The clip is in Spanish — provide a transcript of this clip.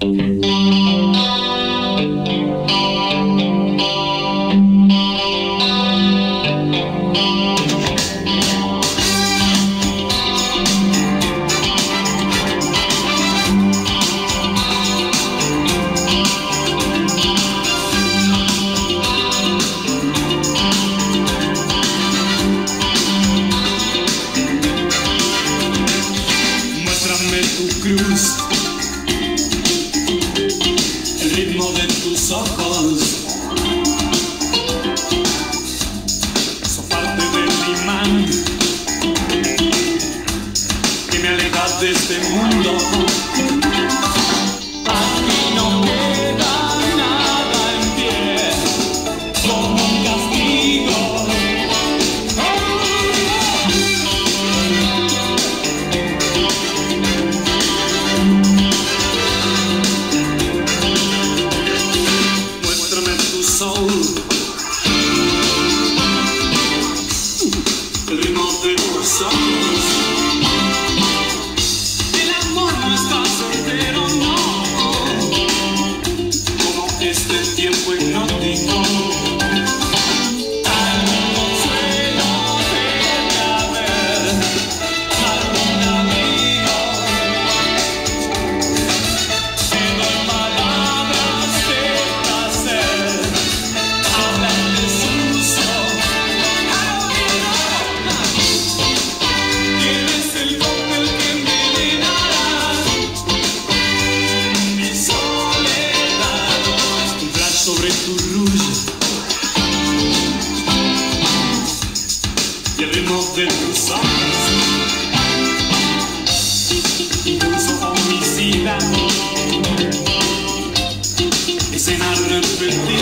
Cruz, el ritmo de tus ojos son parte del imán que me aleja de este mundo. Aquí no queda nada en pie como un castigo. El ritmo de tus ojos. El amor no está soltero, no, como este tiempo hipnótico. Algún consuelo debe haber, algún amigo. Te doy palabras de placer, hablan de sucio. Tienes el cóctel que envenenará mi soledad. Un flash sobre tu luz y el ritmo de tus ojos. Impulso homicida, escena repetida.